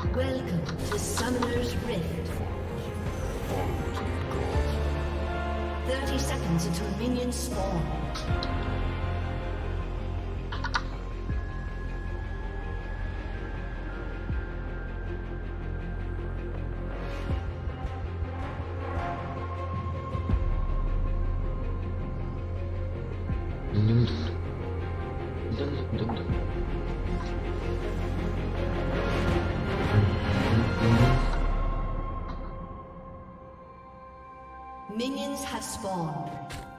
Welcome to Summoner's Rift. 30 seconds until minions spawn. Minions have spawned.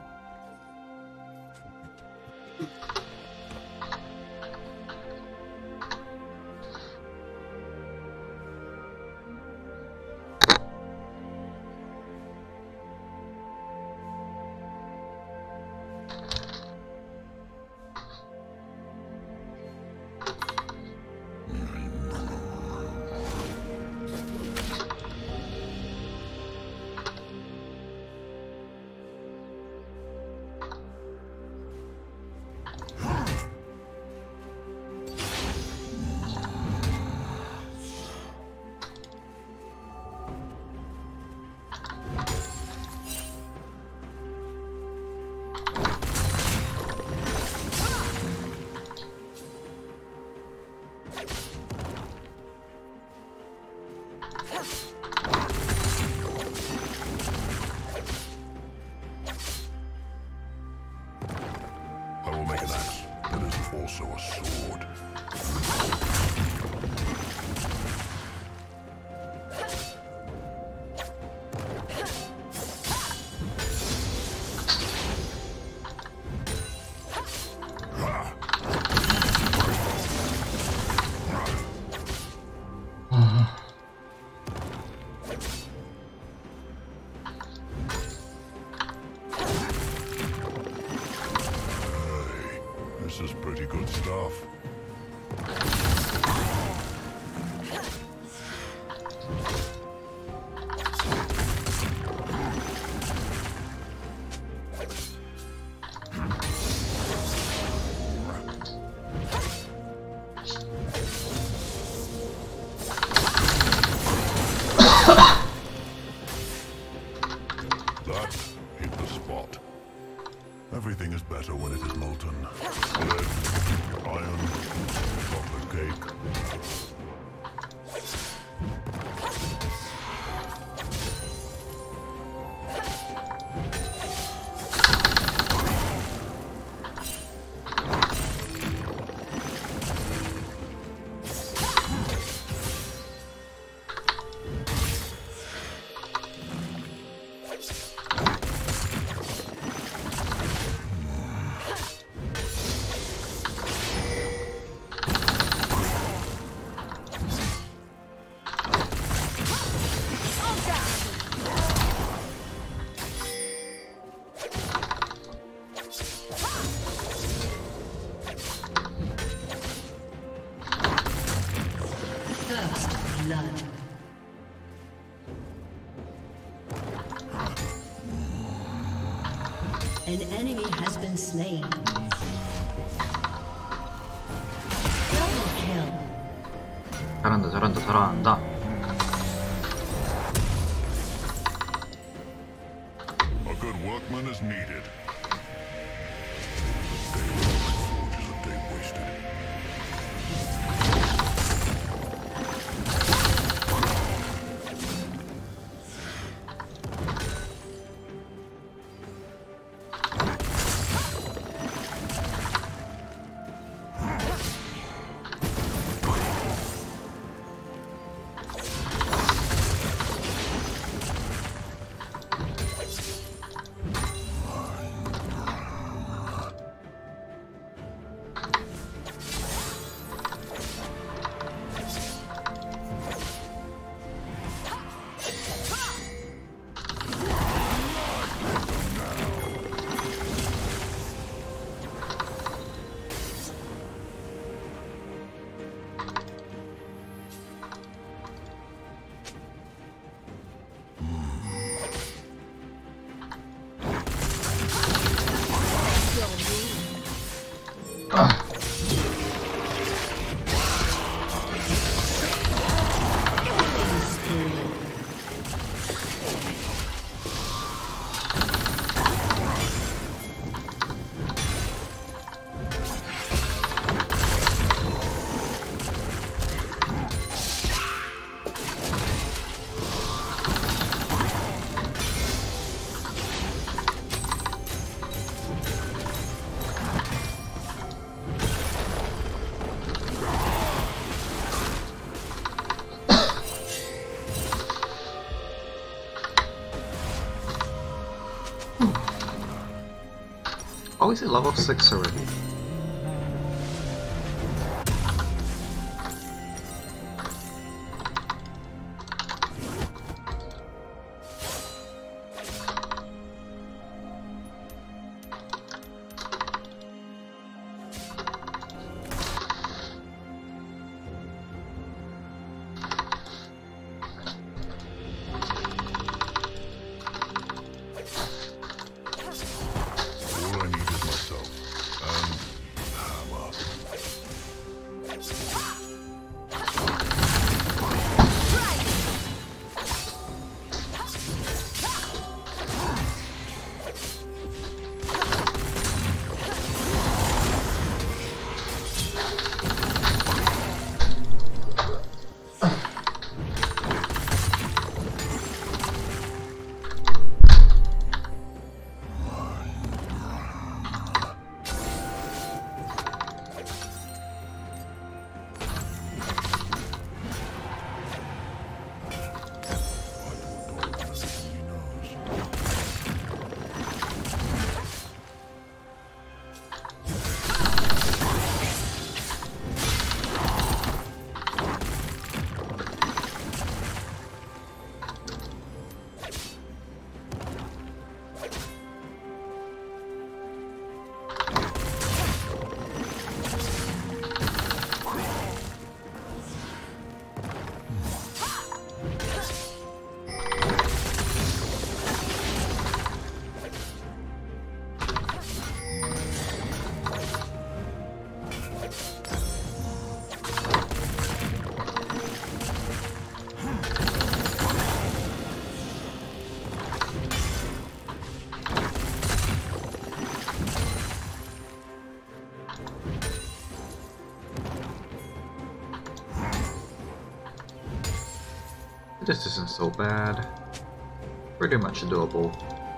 I will make an axe that is also a sword. This is pretty good stuff. That hit the spot. Everything is better when it is molten. Lead, iron, chocolate cake. Blood. An enemy has been slain. Double kill. 잘한다. A good workman is needed. Is a day wasted. How is it level 6 already? All I need is myself and hammer. This isn't so bad. Pretty much doable.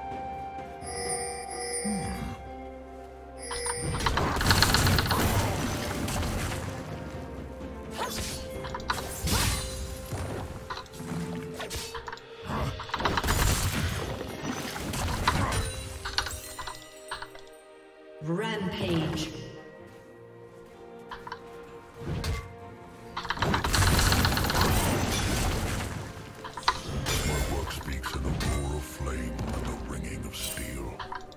Rampage. My work speaks in the roar of flame and the ringing of steel.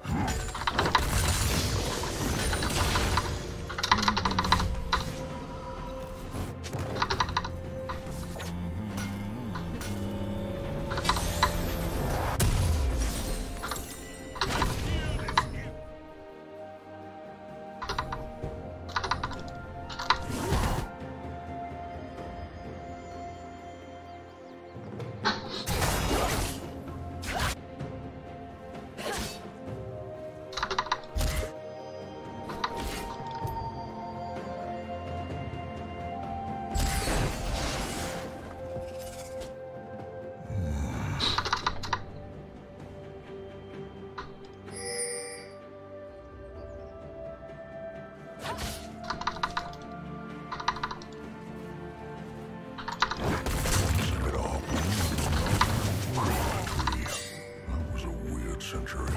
That was a weird century.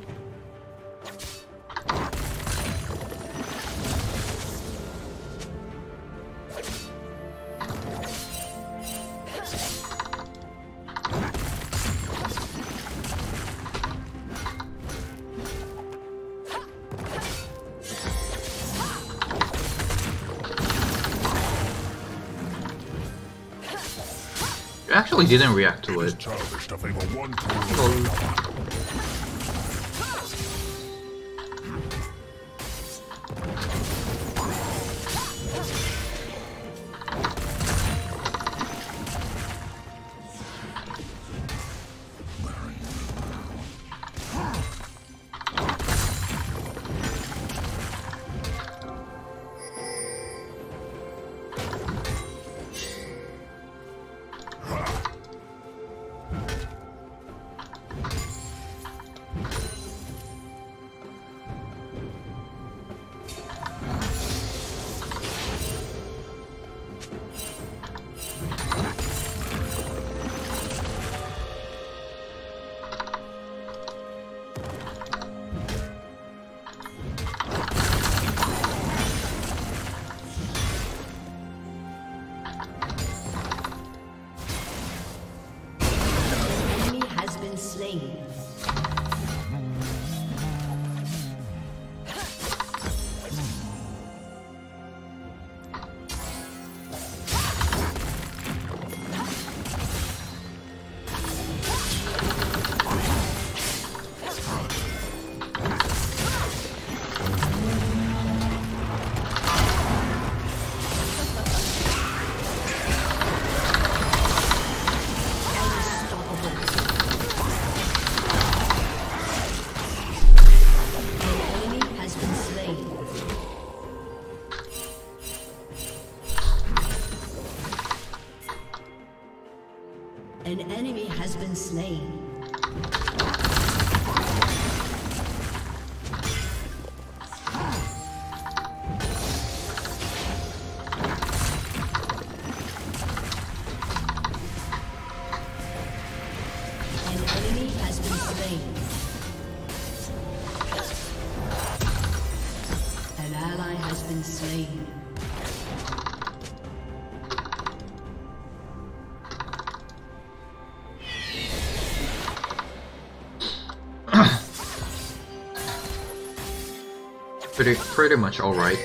You actually didn't react to It is it. childish to favor one tool over another. An enemy has been slain. An enemy has been slain. An ally has been slain. Pretty much alright.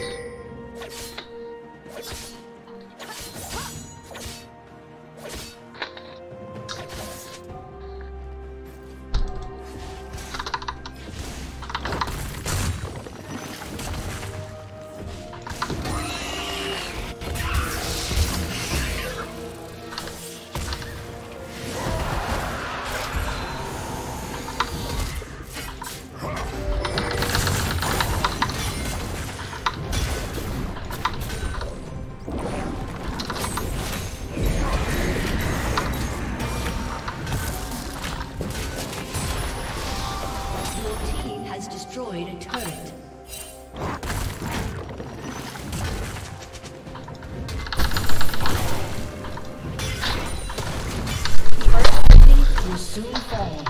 Destroyed a turret. Turret will soon fall.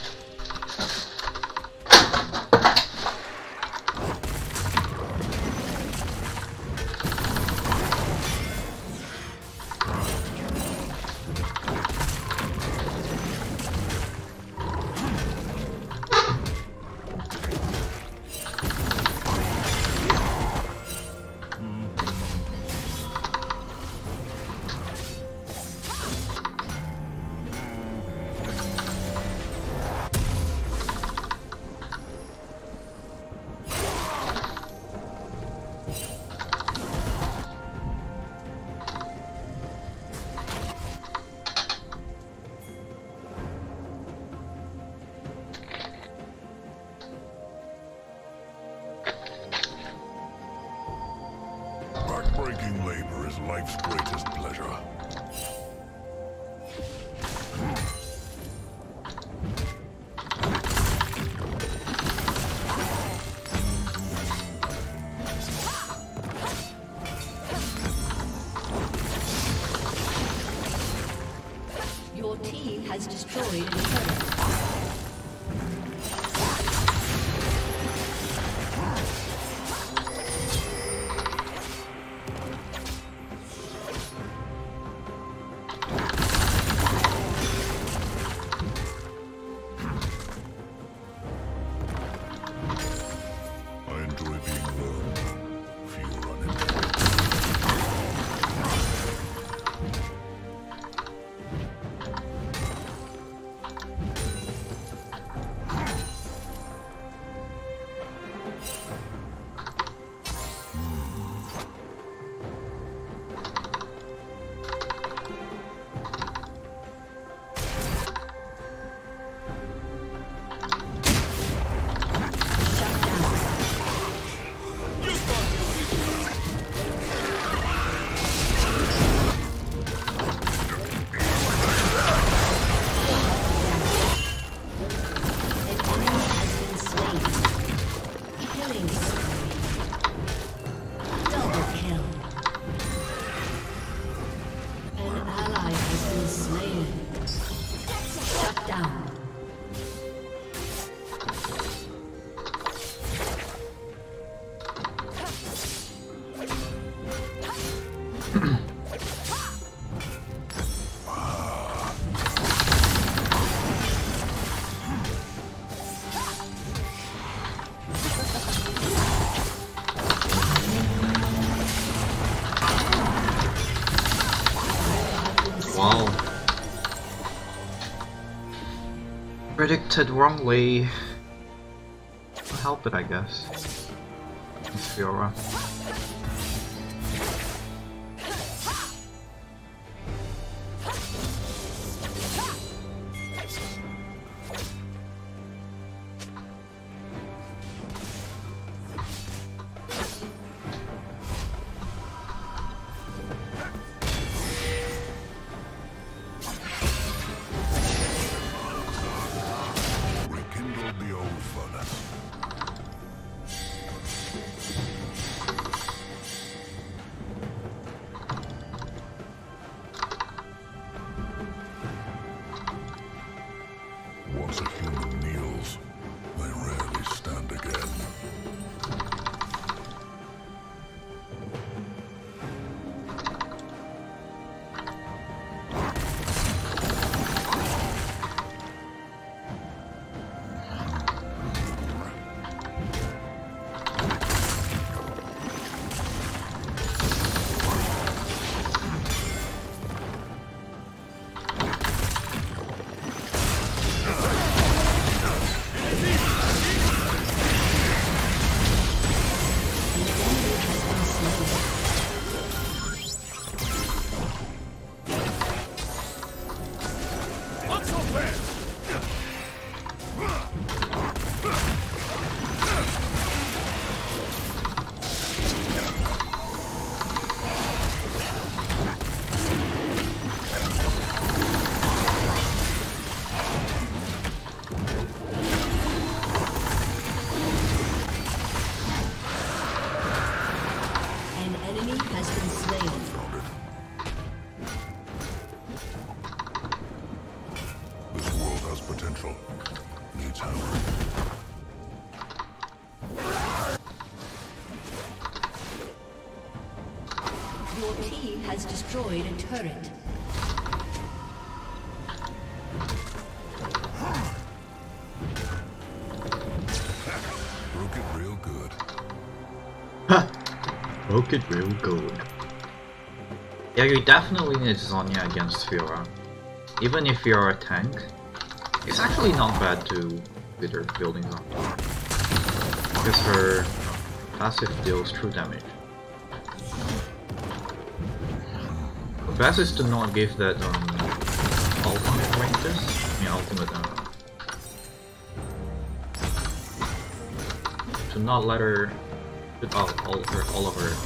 Backbreaking labor is life's greatest pleasure. Your team has destroyed a turret. Wow. Predicted wrongly. I'll help it, I guess. Miss Fiora. has been slain. Found it. This world has potential. Needs hammering. Your team has destroyed a turret. Broke it real good. Broke it real good. Yeah, you definitely need Zhonya against Fiora. Even if you're a tank, it's actually not bad to with her buildings on top. Because her passive deals true damage. The best is to not give that ultimate ranges. I mean ultimate to not let her put out all of her.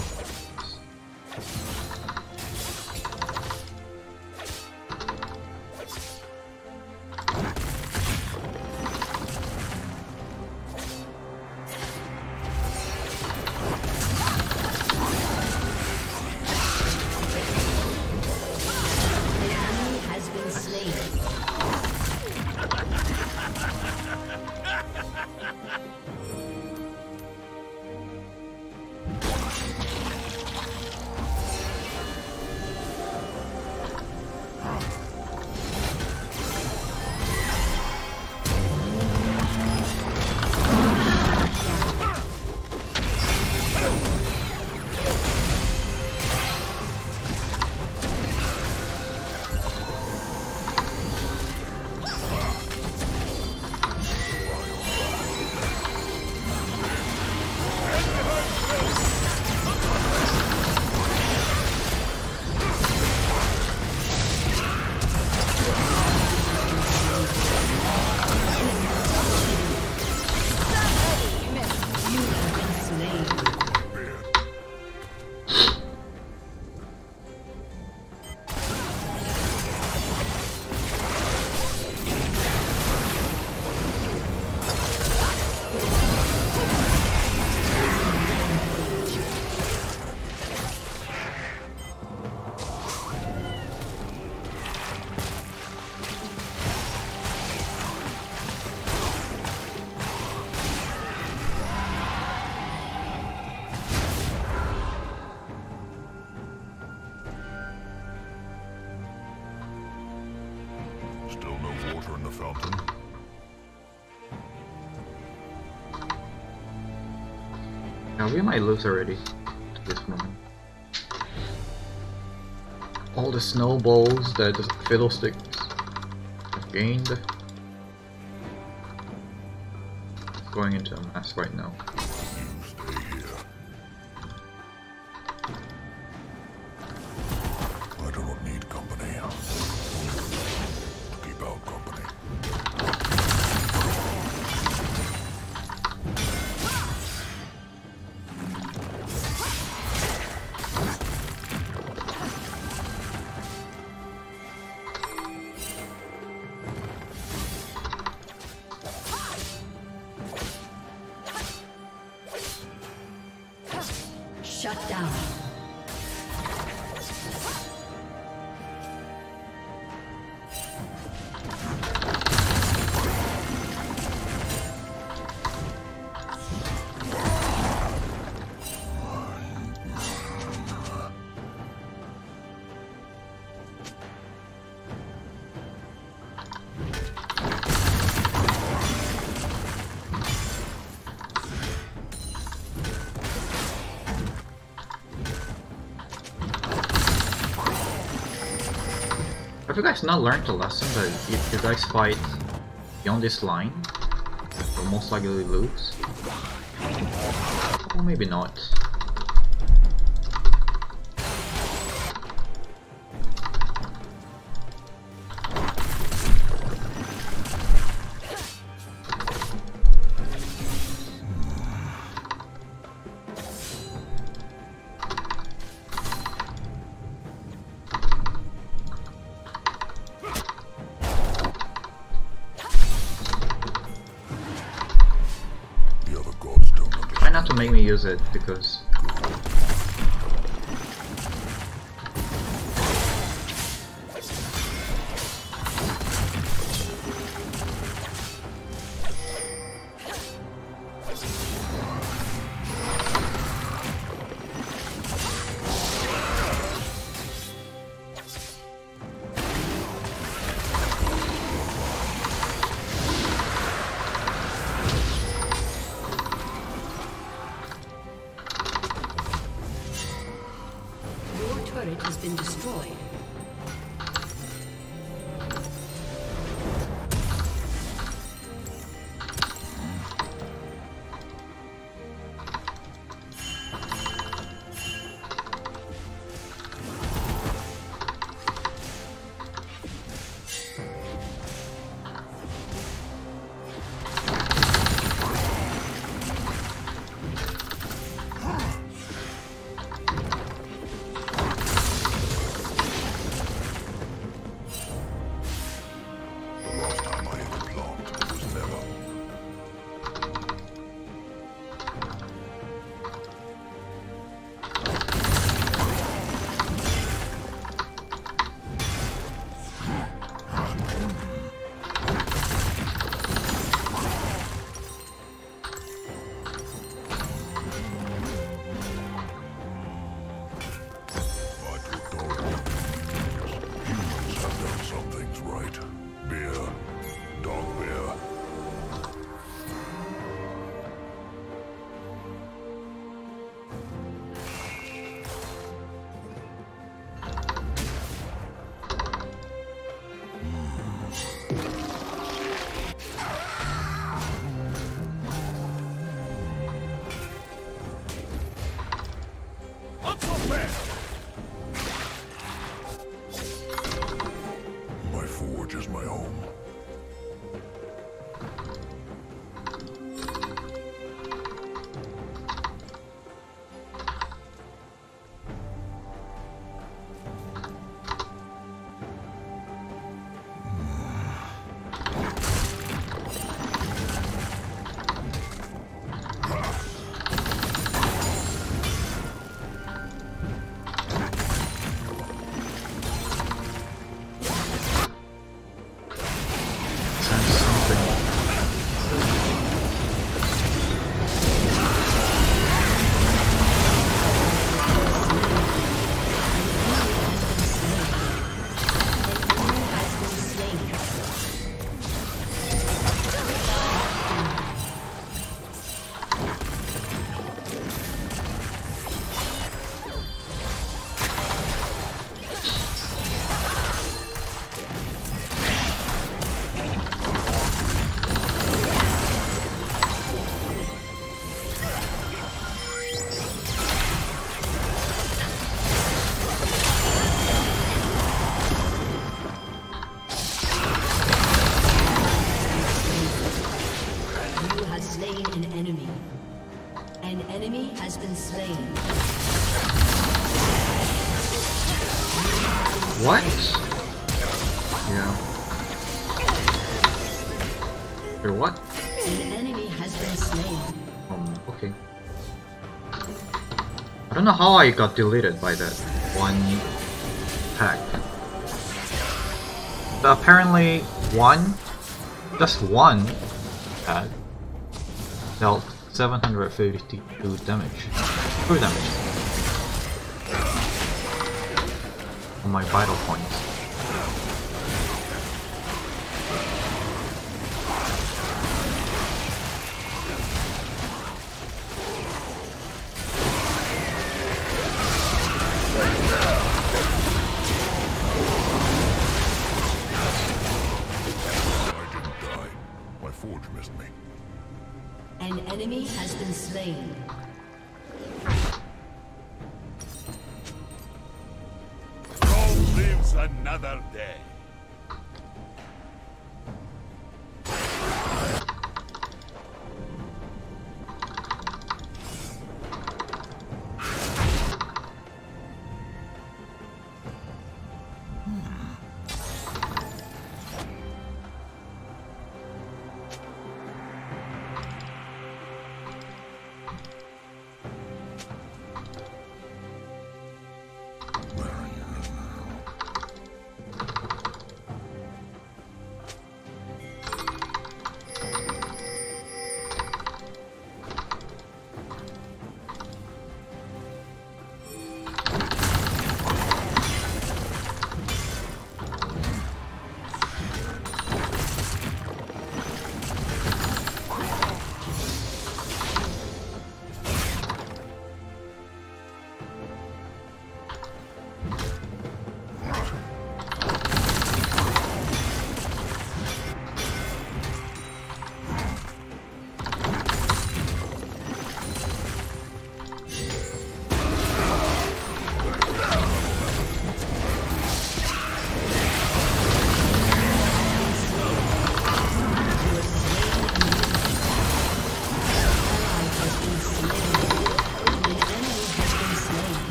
Still no water in the fountain. Now we might lose already to this moment. All the snowballs that the Fiddlesticks have gained. Going into a mess right now. You stay here. I do not need company. To keep out company. Shut down. Have you guys not learned the lesson that if you guys fight beyond this line, you'll most likely lose? Or maybe not. The other gods don't understand. Try not to make me use it because turret has been destroyed. My forge is my home. Has been slain. What? Yeah. Or what? An enemy has been slain. Okay. I don't know how I got deleted by that one pack. But apparently just one pack dealt 752 damage. True damage. On my vital points. I didn't die. My forge missed me. An enemy has been slain. Rome lives another day.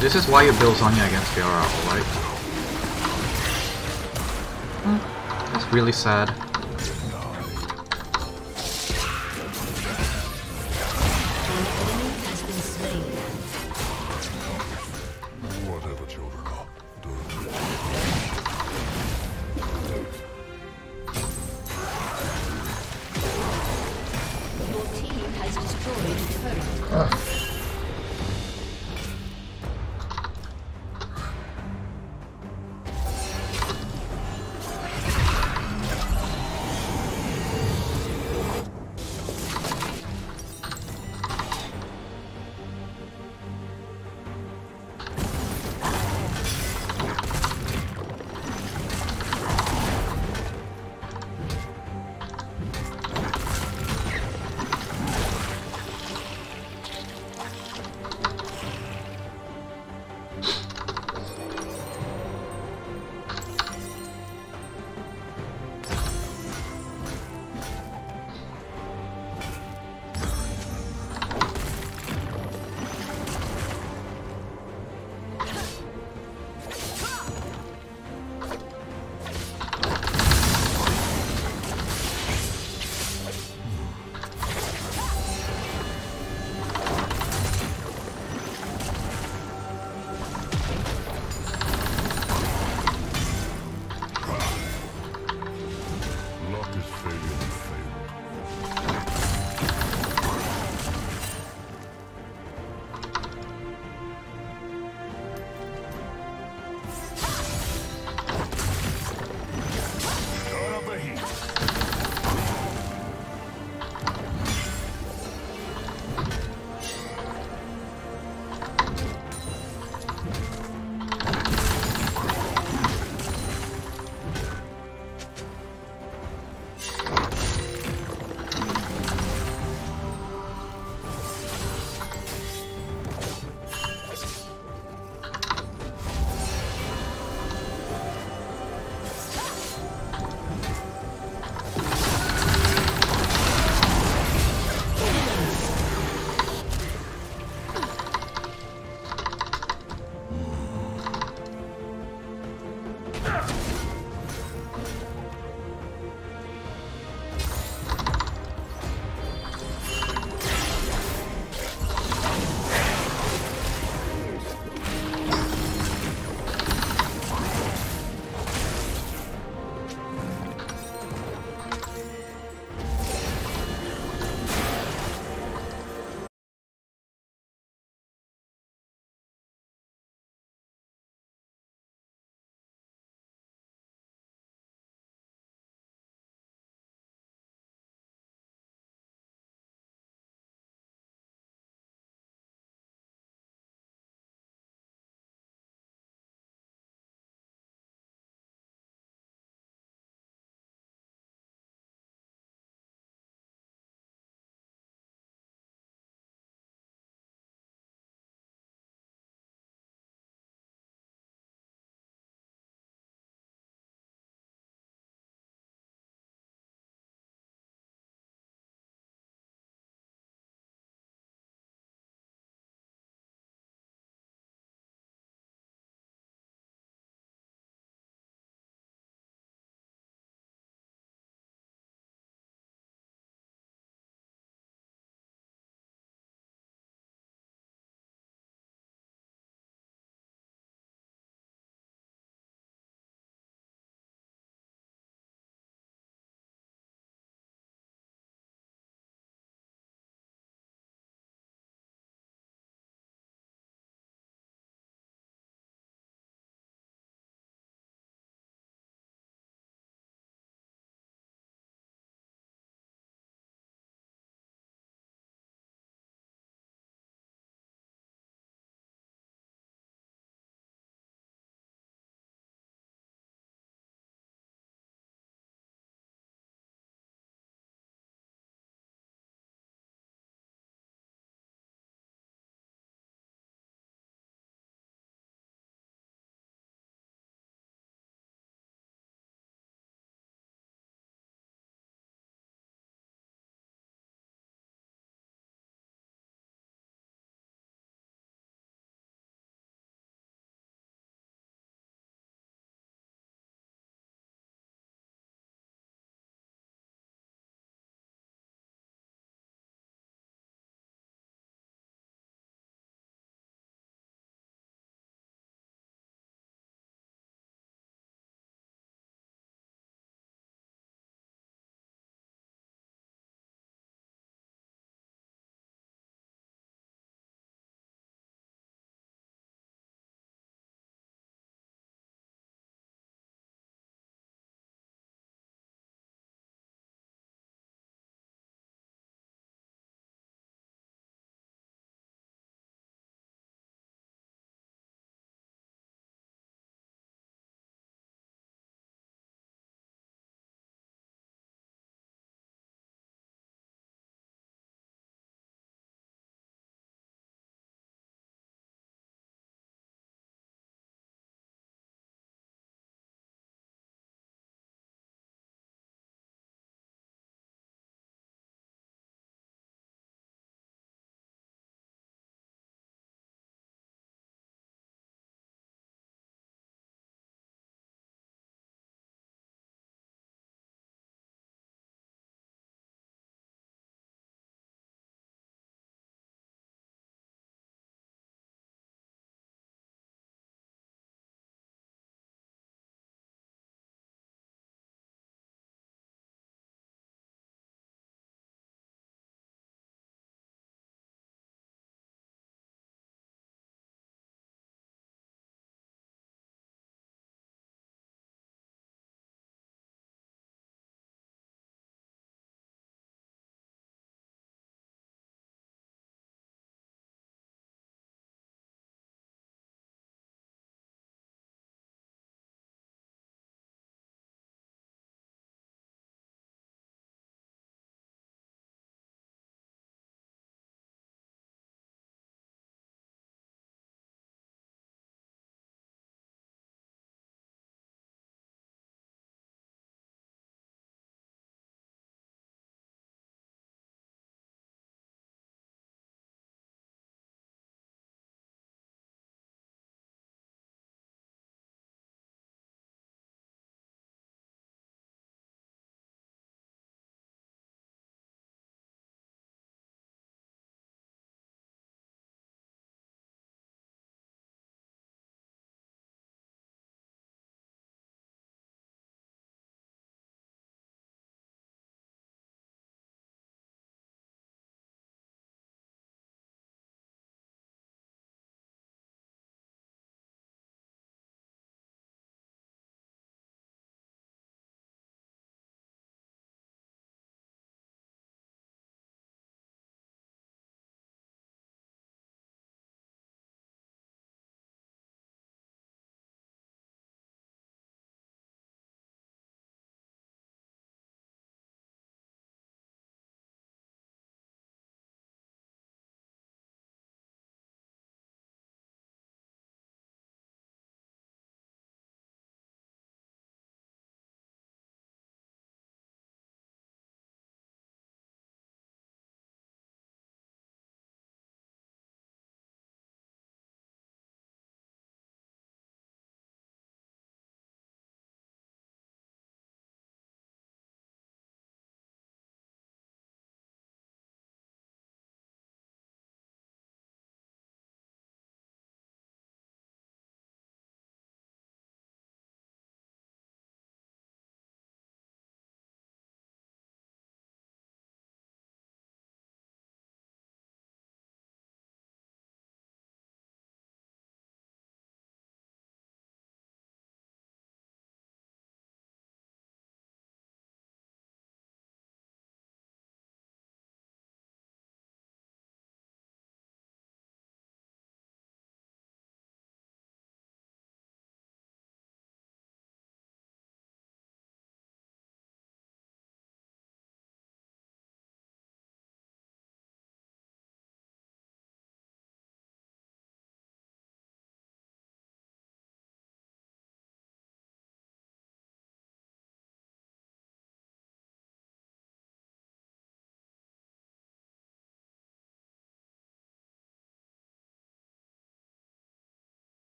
this is why you build Sonya against Fiora, alright? That's really sad. Whatever children are, Your team has destroyed a turret.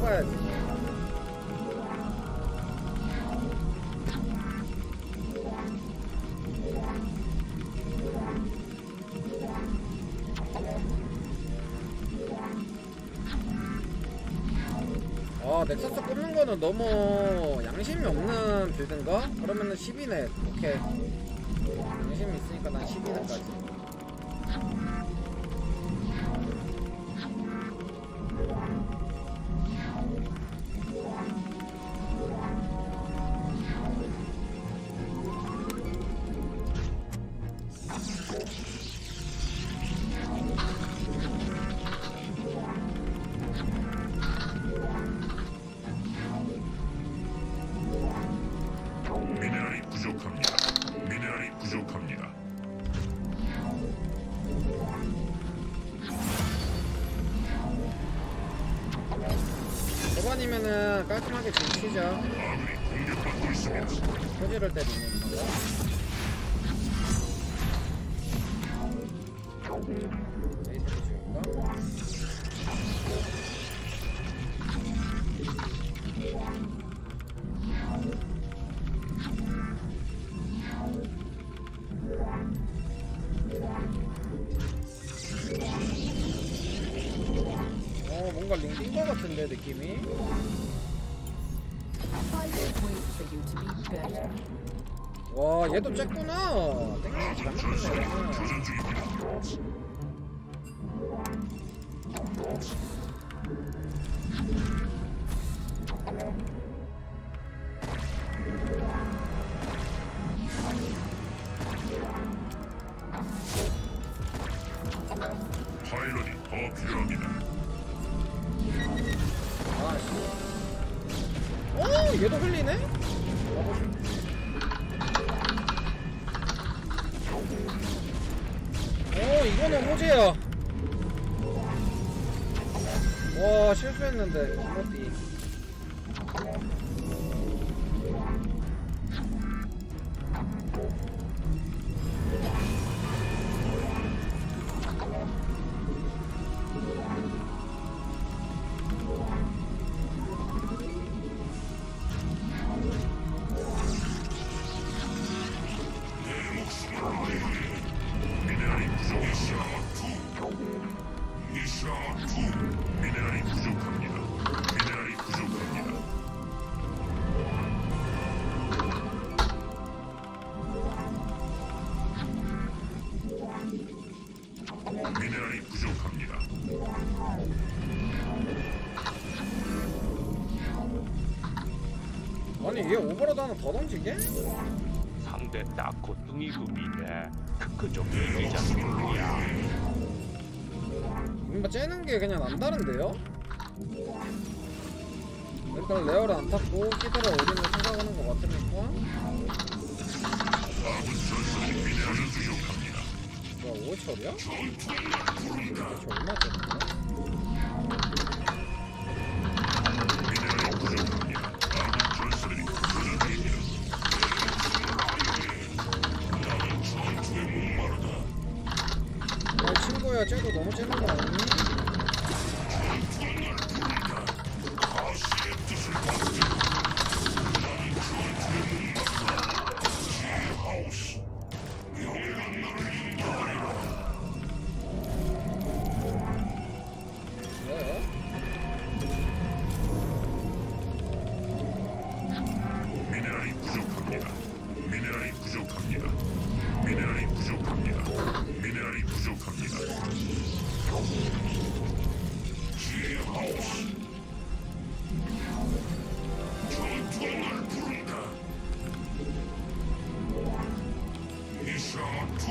뽑아야지. 넥서스 꼽는 거는 너무 양심이 없는 빌드인가? 그러면은 12네. 오케이. 양심이 있으니까 난 12네까지. 미네랄이 부족합니다. 미네랄이 부족합니다. 초반이면은 깔끔하게 지키죠. 아군이 공격받고 있습니다. 표지를 때리는 거. 에이스를 지울까? 뭔가 링긴 거 같은데 느낌이? I won't wait for you to be better. 와 얘도 쬐구나. 땡땡이 잘 먹겠네. 교전 중입니다. 파일럿이 더 필요합니다. 아씨. 오 얘도 흘리네? 오 이거는 호재야. 와 실수했는데 김어띠. 미네랄이 부족합니다. 미네랄이 부족합니다. 미네랄이 부족합니다. 미네랄이 부족합니다. 아니 얘 오버로드 하나 더 던지게? 상대 딱 고뚱이급이네. 크크 좀 이기자꾸야. 뭔가 째는 게 그냥 남다른데요? 일단 레어를 안 탔고 히드라 올리는 생각하는 것 같으니까 아군 전선이 미네랄이 부족합니다. 뭐야 5철이야? 대체 얼마 째는데? 미네랄이 부족합니다. 아군 전선이 교전 중입니다. 나는 전투에 목마르다. 야 친구야 쟤도 너무 째는 거 아니니? 가시의 뜻을 받들고 나는 전투에 목마르다. 지하우스 명예가 나를 인도하리라. 왜? 미네랄이 부족합니다. 미네랄이 부족합니다. 미네랄이 부족합니다. 미네랄이 부족합니다. 지하우스 전투가 날 부른다. 이샤투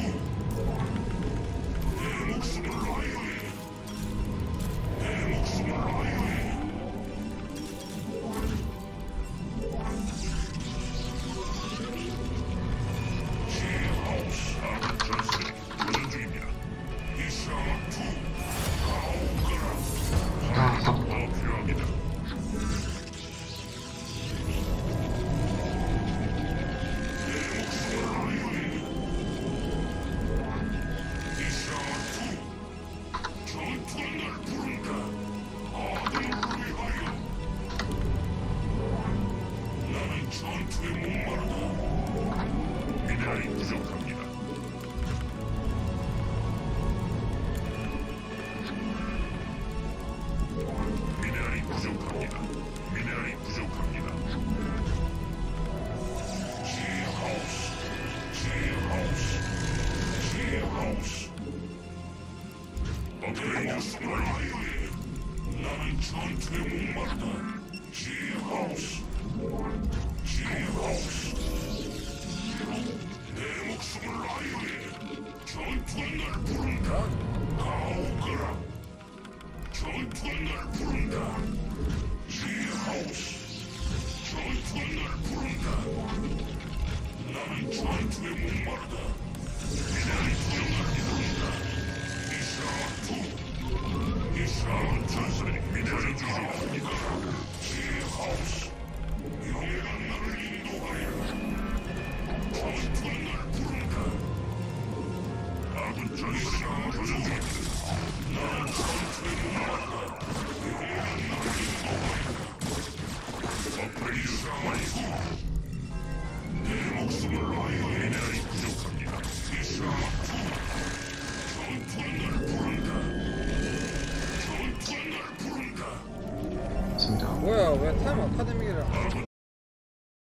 내 목숨을 라이오에 내 목숨을 라이오에 지하우스 아군 전술이 교전 중입니다. 이샤투 가오거라 더 필요합니다. 지하우스. 어벤져스 라이오에 나는 전투에 목마르다. 지하우스. 지하우스. 내 목숨을 라이오에 전투는 날 부른다. 가오거라. 전투는 날 부른다. 지하우스. 전투는 날 부른다. 나는 전투에 목마르다. 전투는 날 부른다. 이샤투 전선이 믿어주십니까?